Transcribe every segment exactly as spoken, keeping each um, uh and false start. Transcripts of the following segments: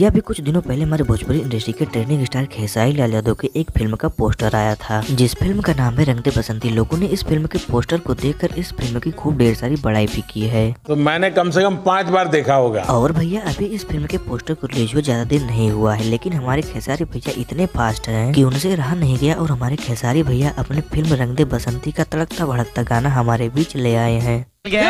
भैया अभी कुछ दिनों पहले हमारे भोजपुरी इंडस्ट्री के ट्रेंडिंग स्टार खेसारी लाल यादव के एक फिल्म का पोस्टर आया था, जिस फिल्म का नाम है रंग दे बसंती। लोगों ने इस फिल्म के पोस्टर को देखकर इस फिल्म की खूब ढेर सारी बड़ाई भी की है। तो मैंने कम से कम पाँच बार देखा होगा। और भैया अभी इस फिल्म के पोस्टर को रिलीज हुए ज्यादा दिन नहीं हुआ है, लेकिन हमारे खेसारी भैया इतने फास्ट हैं कि उनसे रहा नहीं गया और हमारे खेसारी भैया अपने फिल्म रंग दे बसंती का तड़कता भड़कता गाना हमारे बीच ले आए हैं।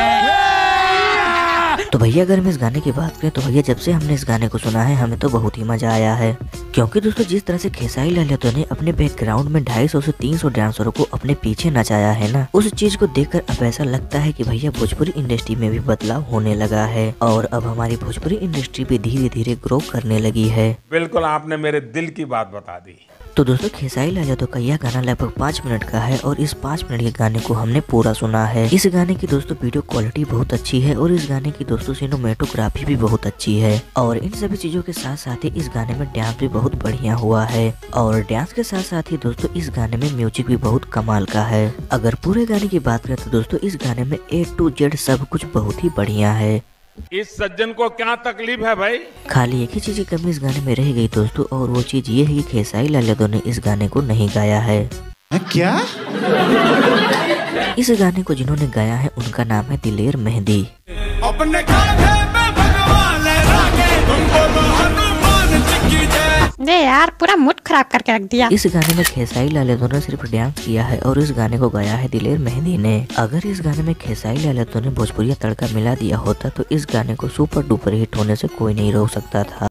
तो भैया अगर हम इस गाने की बात करें तो भैया जब से हमने इस गाने को सुना है हमें तो बहुत ही मजा आया है, क्योंकि दोस्तों जिस तरह से खेसारी लाल यादव ने अपने बैकग्राउंड में ढाई सौ से तीन सौ डांसरों को अपने पीछे नचाया है ना, उस चीज को देखकर अब ऐसा लगता है कि भैया भोजपुरी इंडस्ट्री में भी बदलाव होने लगा है और अब हमारी भोजपुरी इंडस्ट्री भी धीरे धीरे ग्रो करने लगी है। बिल्कुल आपने मेरे दिल की बात बता दी। तो दोस्तों खेसारी लाल यादव का यह गाना लगभग पाँच मिनट का है और इस पाँच मिनट के गाने को हमने पूरा सुना है। इस गाने की दोस्तों वीडियो क्वालिटी बहुत अच्छी है और इस गाने की दोस्तों सिनेमेटोग्राफी भी बहुत अच्छी है और इन सभी चीजों के साथ साथ ही इस गाने में डांस भी बहुत बढ़िया हुआ है और डांस के साथ साथ ही दोस्तों इस गाने में म्यूजिक भी बहुत कमाल का है। अगर पूरे गाने की बात करें तो दोस्तों इस गाने में ए टू जेड सब कुछ बहुत ही बढ़िया है। इस सज्जन को क्या तकलीफ है भाई? खाली एक ही चीज की कमी इस गाने में रह गई दोस्तों, और वो चीज ये है कि खेसारी लाल यादव ने इस गाने को नहीं गाया है। क्या? इस गाने को जिन्होंने गाया है उनका नाम है दिलेर मेहंदी। अपने दे यार पूरा मूड खराब करके रख दिया। इस गाने में खेसारी लाल यादव ने सिर्फ डांस किया है और इस गाने को गाया है दिलेर मेहंदी ने। अगर इस गाने में खेसारी लाल यादव ने भोजपुरिया तड़का मिला दिया होता तो इस गाने को सुपर डुपर हिट होने से कोई नहीं रोक सकता था।